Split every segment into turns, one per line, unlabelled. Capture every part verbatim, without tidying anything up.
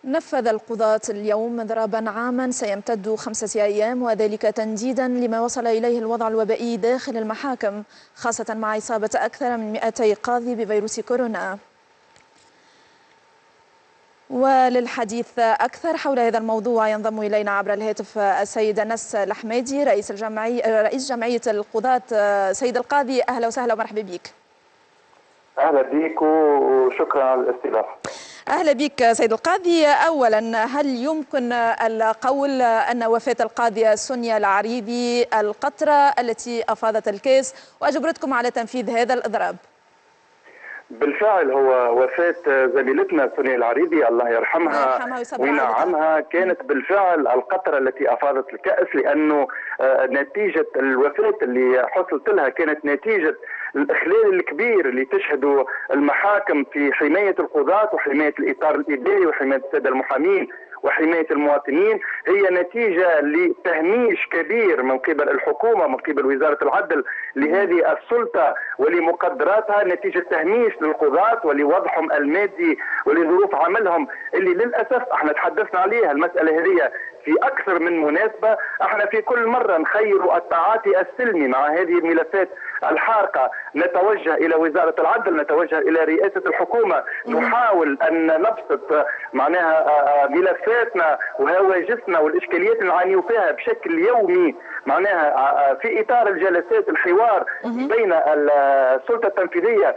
نفذ القضاة اليوم إضرابا عاما سيمتد خمسة أيام، وذلك تنديدا لما وصل إليه الوضع الوبائي داخل المحاكم، خاصة مع إصابة أكثر من مئتي قاضي بفيروس كورونا. وللحديث أكثر حول هذا الموضوع ينضم إلينا عبر الهاتف السيد أنس الحمادي رئيس الجمعية رئيس جمعية القضاة. سيد القاضي، أهلا وسهلا ومرحبا بك.
أهلا بك وشكرا على الاستضافة.
أهلا بك سيد القاضي. أولا، هل يمكن القول أن وفاة القاضية سونيا العريبي القطرة التي أفاضت الكاس وأجبرتكم على تنفيذ هذا الإضراب؟
بالفعل هو وفاة زميلتنا سونيا العريبي الله يرحمها وينعمها كانت بالفعل القطرة التي أفاضت الكأس، لأنه نتيجة الوفاة اللي حصلت لها كانت نتيجة الإخلال الكبير اللي تشهده المحاكم في حماية القضاة وحماية الإطار الإداري وحماية السادة المحامين وحماية المواطنين. هي نتيجة لتهميش كبير من قبل الحكومة من قبل وزارة العدل لهذه السلطة ولمقدراتها، نتيجة تهميش للقضاة ولوضعهم المادي ولظروف عملهم اللي للأسف احنا تحدثنا عليها. المسألة هذه في أكثر من مناسبة، احنا في كل مرة نخير التعاطي السلمي مع هذه الملفات الحارقة، نتوجه إلى وزارة العدل، نتوجه إلى رئاسة الحكومة، نحاول أن نبسط معناها ملفاتنا وهواجسنا والإشكاليات اللي نعاني فيها بشكل يومي، معناها في إطار الجلسات الحوار بين السلطة التنفيذية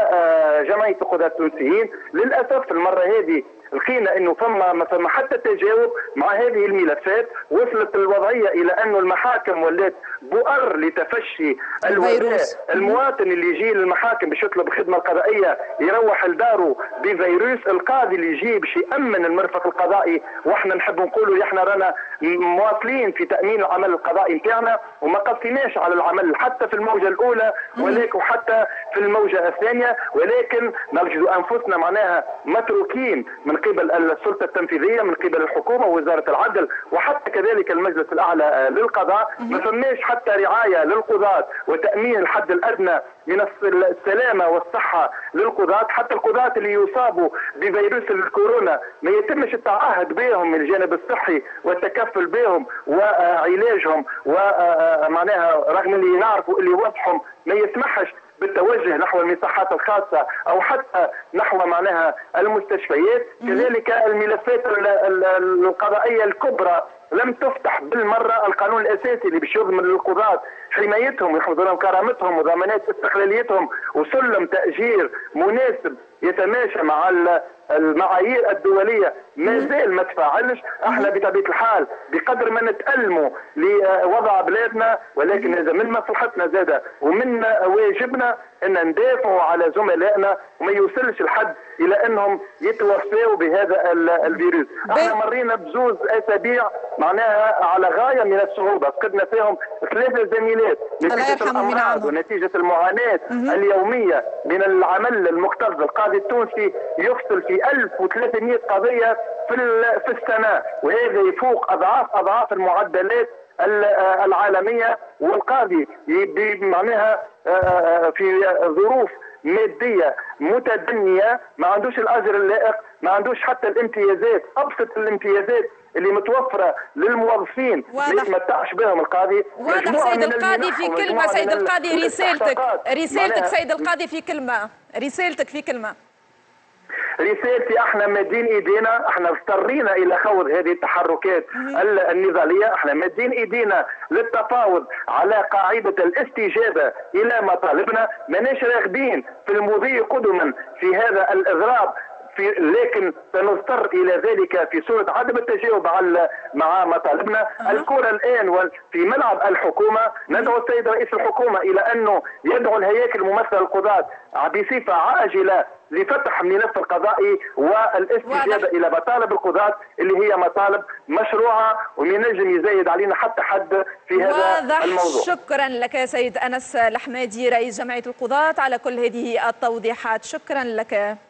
وجمعية القضاة التونسيين. للأسف المرة هذه لقينا انه فما ما فما حتى تجاوب مع هذه الملفات. وصلت الوضعيه الى انه المحاكم ولات بؤر لتفشي الوباء. المواطن اللي يجي للمحاكم باش يطلب خدمه قضائيه يروح لداره بفيروس، القاضي اللي يجي باش يامن المرفق القضائي، واحنا نحب نقولوا احنا رانا مواصلين في تامين العمل القضائي نتاعنا وما قصيناش على العمل حتى في الموجه الاولى ولكن حتى في الموجه الثانيه، ولكن نجد انفسنا معناها متروكين من قبل السلطه التنفيذيه من قبل الحكومه ووزاره العدل وحتى كذلك المجلس الاعلى للقضاء. ما فماش حتى رعايه للقضاة وتامين الحد الادنى من السلامه والصحه للقضاة. حتى القضاة اللي يصابوا بفيروس الكورونا ما يتمش التعهد بهم من الجانب الصحي والتكفل بهم وعلاجهم، ومعناها رغم اللي نعرفوا اللي وضعهم ما يسمحش بالتوجه نحو المصحات الخاصة أو حتى نحو معناها المستشفيات. كذلك الملفات القضائية الكبرى لم تفتح بالمرة. القانون الأساسي اللي باش يضمن للقضاة حمايتهم ويحفظ لهم كرامتهم وضمانات استقلاليتهم وسلم تأجير مناسب يتماشى مع المعايير الدولية ما زال ما تفاعلش. احنا بطبيعة الحال بقدر ما نتألموا لوضع بلادنا، ولكن هذا من مصلحتنا زادة ومن واجبنا ان ندافعوا على زملائنا وما يوصلش الحد الى انهم يتوفاوا بهذا الفيروس. احنا مرينا بزوز اسابيع معناها على غايه من الصعوبه، فقدنا فيهم ثلاثه زميلات نتيجه الامراض ونتيجه المعاناه اليوميه من العمل المكتظ. القاضي التونسي يفصل في ألف وثلاثمئة قضيه في في السنه، وهذا يفوق اضعاف اضعاف المعدلات العالميه. والقاضي معناها في ظروف ماديه متدنيه ما عندوش الاجر اللائق، ما عندوش حتى الامتيازات، ابسط الامتيازات اللي متوفره للموظفين ما يتمتعش بهم القاضي.
واضح سيد القاضي في كلمه. سيد القاضي رسالتك رسالتك سيد القاضي في كلمه رسالتك في كلمه
رسالتي احنا مادين ايدينا، احنا اضطرينا الى خوض هذه التحركات النضاليه، احنا مادين ايدينا للتفاوض على قاعده الاستجابه الى مطالبنا، ماناش راغبين في المضي قدما في هذا الاضراب، في لكن سنضطر الى ذلك في صوره عدم التجاوب على مع مطالبنا. أه. الكره الان في ملعب الحكومه. ندعو السيد رئيس الحكومه الى انه يدعو الهياكل الممثله القضاة بصفه عاجله لفتح الملف القضائي والاستجابه الى مطالب القضاة اللي هي مطالب مشروعه ومن نجم يزايد علينا حتى حد في هذا
واضح.
الموضوع.
شكرا لك سيد انس الحمادي رئيس جمعيه القضاة على كل هذه التوضيحات. شكرا لك.